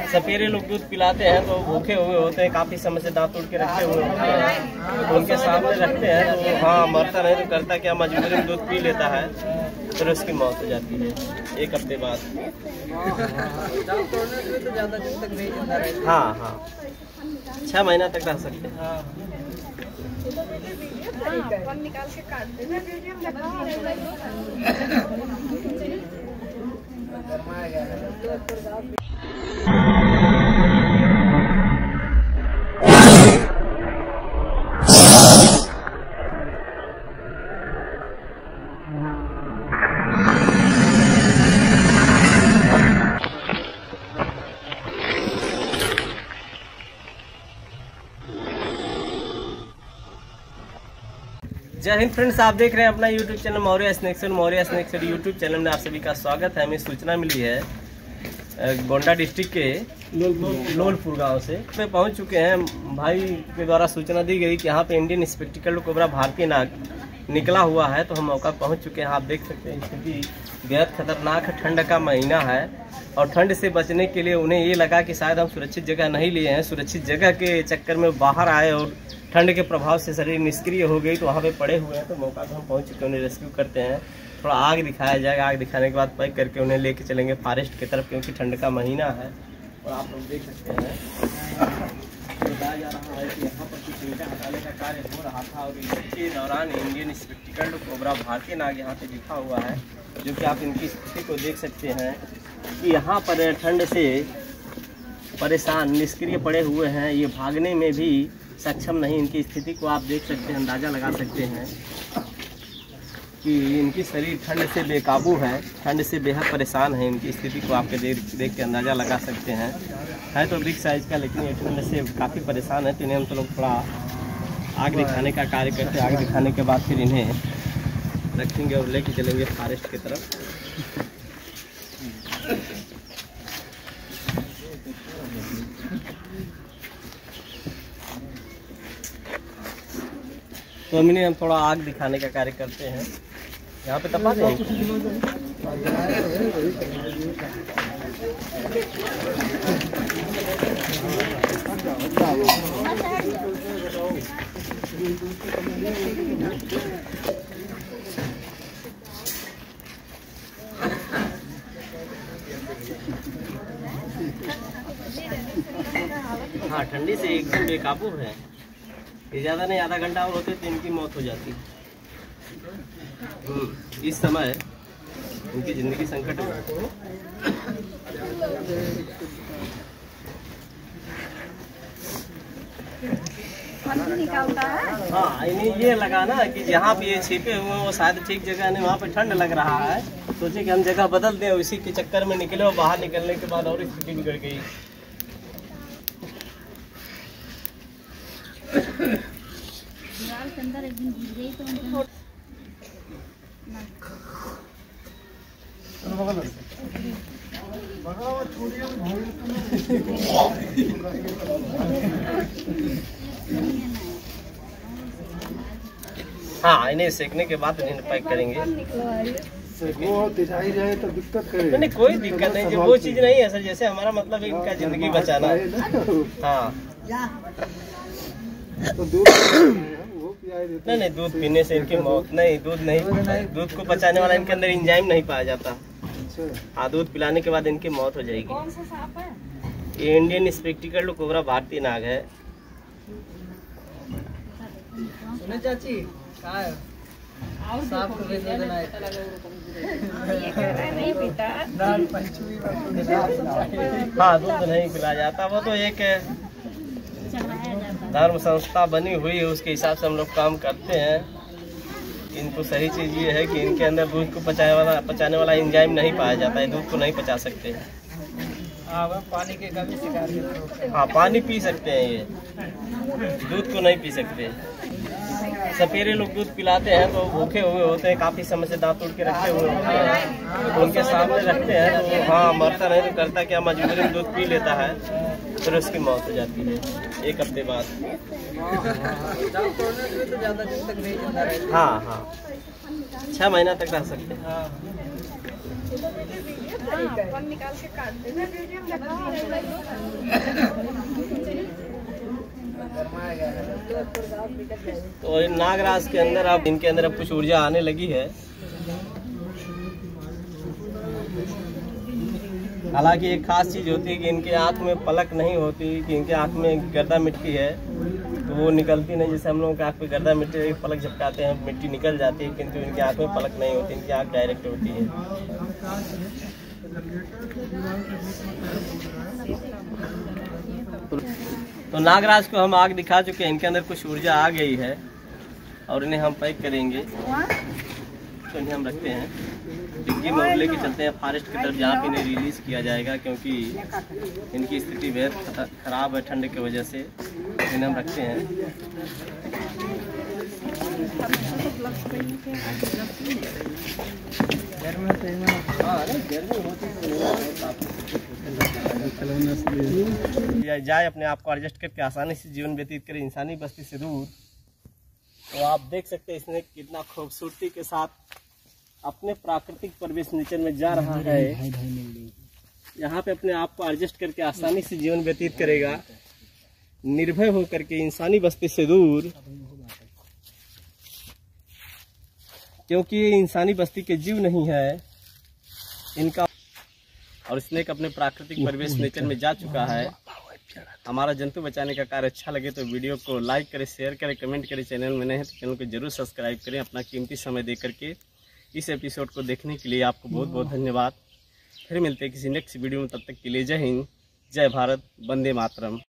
सपेरे लोग दूध पिलाते हैं तो भूखे हुए होते हैं, काफी समय से दांत तोड़ के रखे हुए होते हैं, तो उनके सामने रखते हैं तो हाँ मरता नहीं तो करता क्या, मजबूरी में दूध पी लेता है, फिर उसकी मौत हो जाती है 1 हफ्ते बाद। हाँ हाँ 6 महीना तक रह सकते हैं। निकाल के काट देना। जय हिंद फ्रेंड्स, आप देख रहे हैं अपना YouTube channel Maurya snacks YouTube channel में आप सभी का स्वागत है। हमें सूचना मिली है गोंडा डिस्ट्रिक्ट के लोलपुर गांव से में पहुंच चुके हैं। भाई के द्वारा सूचना दी गई कि यहाँ पे इंडियन स्पेक्टिकल कोबरा भारतीय नाग निकला हुआ है, तो हम मौका पहुंच चुके हैं। आप देख सकते हैं स्थिति बेहद खतरनाक है, ठंड का महीना है और ठंड से बचने के लिए उन्हें ये लगा कि शायद हम सुरक्षित जगह नहीं लिए हैं, सुरक्षित जगह के चक्कर में बाहर आए और ठंड के प्रभाव से शरीर निष्क्रिय हो गई, तो वहाँ पे पड़े हुए हैं। तो मौका पर हम पहुँच चुके हैं, उन्हें रेस्क्यू करते हैं। थोड़ा आग दिखाया जाएगा, आग दिखाने के बाद पैक करके उन्हें लेके चलेंगे फॉरेस्ट की तरफ, क्योंकि ठंड का महीना है। और आप लोग देख सकते हैं बताया जा रहा है कि यहाँ पर कुछ ईंटें हटाने का कार्य हो रहा था और इसके दौरान इंडियन स्पेक्टिकल कोबरा भारतीय नाग यहाँ पे लिखा हुआ है, जो कि आप इनकी स्थिति को देख सकते हैं कि यहाँ पर ठंड से परेशान निष्क्रिय पड़े हुए हैं, ये भागने में भी सक्षम नहीं। इनकी स्थिति को आप देख सकते हैं, अंदाज़ा लगा सकते हैं कि इनकी शरीर ठंड से बेकाबू है, ठंड से बेहद परेशान है। इनकी स्थिति को आपके देख के अंदाज़ा लगा सकते हैं। है तो बिग साइज़ का, लेकिन ये ठंड से काफ़ी परेशान है। तो इन्हें हम तो लोग थोड़ा आग दिखाने का कार्य करते हैं। आग दिखाने के बाद फिर इन्हें रखेंगे और लेके चलेंगे फॉरेस्ट की तरफ। तो हम थोड़ा आग दिखाने का कार्य करते हैं। यहाँ पे तपा दें। हाँ ठंडी से एकदम बेकाबू है, ये ज़्यादा नहीं, आधा घंटा और होते तो इनकी मौत हो जाती। इस समय इनकी ज़िंदगी संकट में। निकालता है। हाँ इन्हें ये लगा ना कि जहाँ पे ये छिपे हुए हैं वो शायद ठीक जगह नहीं, वहाँ पे ठंड लग रहा है, सोचे कि हम जगह बदल दें। उसी के चक्कर में निकले और बाहर निकलने के बाद और स्थिति बिगड़ गई। अंदर एक दिन गिर गई तो हाँ इन्हें सेकने के बाद इन्हें पैक करेंगे। वो दिखाई जाए तो दिक्कत करे। नहीं कोई दिक्कत नहीं, वो चीज़ नहीं है सर। जैसे हमारा मतलब है इनका जिंदगी बचाना। हाँ तो दूध नहीं दूध पीने से इनकी मौत नहीं, दूध नहीं, दूध को बचाने वाला इनके अंदर एंजाइम नहीं पाया जाता। हाँ दूध पिलाने के बाद इनकी मौत हो जाएगी। कौन सा सांप है? ये इंडियन स्पेक्टिकल कोबरा भारतीय नाग है। सुने चाची क्या है? सांप को भेज देना है। ये कह रहा है नहीं पीता। नाग पंचमी में हाँ दूध नहीं पिलाया जाता, वो तो एक धर्म संस्था बनी हुई है, उसके हिसाब से हम लोग काम करते हैं। इनको सही चीज़ ये है कि इनके अंदर दूध को पचाने वाला एंजाइम नहीं पाया जाता है, दूध को नहीं पचा सकते। हाँ पानी के कमी शिकार है। हाँ पानी पी सकते हैं, ये दूध को नहीं पी सकते। सपेरे लोग दूध पिलाते हैं तो भूखे हुए होते हैं, काफ़ी समय से दांत तोड़ के रखे हुए होते हैं, तो उनके सामने रखते हैं तो हाँ मरता नहीं तो करता क्या, मजबूरी में दूध पी लेता है, फिर उसकी मौत हो जाती है 1 हफ्ते बाद। ज़्यादा दिन तक नहीं जिंदा रहेगा। हाँ 6 महीना तक रह सकते हैं। अपन निकाल के काट देना तो नागराज के अंदर अब इनके अंदर अब कुछ ऊर्जा आने लगी है। हालांकि एक खास चीज होती है कि इनके आँख में पलक नहीं होती, कि इनके आँख में गर्दा मिट्टी है तो वो निकलती नहीं। जैसे हम लोगों के आँख पे गर्दा मिट्टी पलक झपकाते हैं मिट्टी निकल जाती है, किंतु इनकी आँख में पलक नहीं होती, इनकी आँख डायरेक्ट होती है। तो नागराज को हम आग दिखा चुके हैं, इनके अंदर कुछ ऊर्जा आ गई है और इन्हें हम पैक करेंगे। तो इन्हें हम रखते हैं डिग्गी में लेके चलते हैं फॉरेस्ट की तरफ, जहाँ पे इन्हें रिलीज किया जाएगा, क्योंकि इनकी स्थिति बेहद खराब है ठंड की वजह से। इन्हें हम रखते हैं। जाए अपने आप को एडजस्ट करके आसानी से जीवन व्यतीत करे इंसानी बस्ती से दूर। तो आप देख सकते हैं इसने कितना खूबसूरती के साथ अपने प्राकृतिक परिवेश नेचर में जा रहा है। यहाँ पे अपने आप को एडजस्ट करके आसानी से जीवन व्यतीत करेगा, निर्भय होकर के इंसानी बस्ती से दूर, क्योंकि ये इंसानी बस्ती के जीव नहीं है इनका। और स्नेक अपने प्राकृतिक परिवेश नेचर में जा चुका है। हमारा जंतु बचाने का कार्य अच्छा लगे तो वीडियो को लाइक करें, शेयर करें, कमेंट करें। चैनल में नए हैं तो चैनल को जरूर सब्सक्राइब करें। अपना कीमती समय दे करके इस एपिसोड को देखने के लिए आपको बहुत बहुत धन्यवाद। फिर मिलते हैं किसी नेक्स्ट वीडियो में, तब तक के लिए जय हिंद, जय भारत, वंदे मातरम।